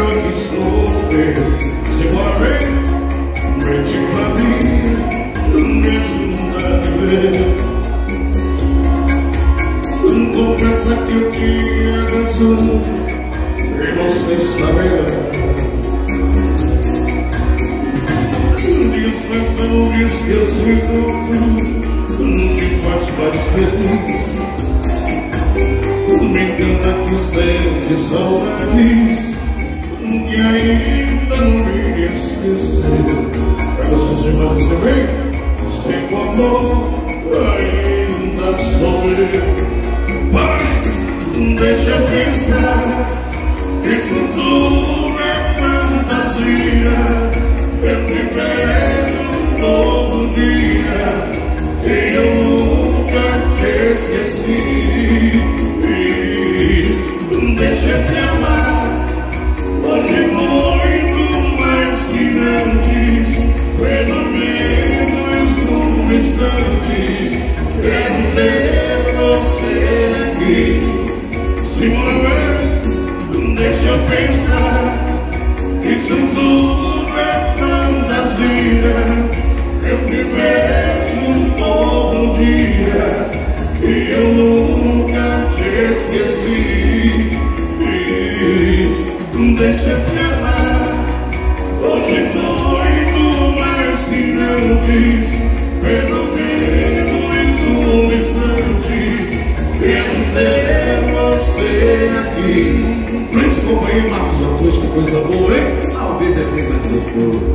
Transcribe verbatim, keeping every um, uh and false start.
Simbora, vem, mente pra mim, me ajuda a viver. Confessa que eu tinha razão e você está errado. Dias pensando, diz que eu sou outro, me faz mais feliz. Me engana que sente saudades que ainda não me esqueceu. Pra você se perceber, sem o amor ainda sou eu. Pai, deixa eu pensar, isso tudo é fantasia. Eu te vejo todo dia e eu nunca te esqueci. Deixa eu te amar hoje muito mais que antes, pelo menos num instante. Quero ter você aqui. Simona, deixa eu pensar, isso tudo é fantasia. Eu te vejo todo dia que eu nunca te esqueci. Deixa eu te amar hoje muito mais que antes, pelo menos um instante. Quero ter você aqui. Príncipe, companhia, Marcos, a coisa boa, hein? Ao vivo é bem mais gostoso.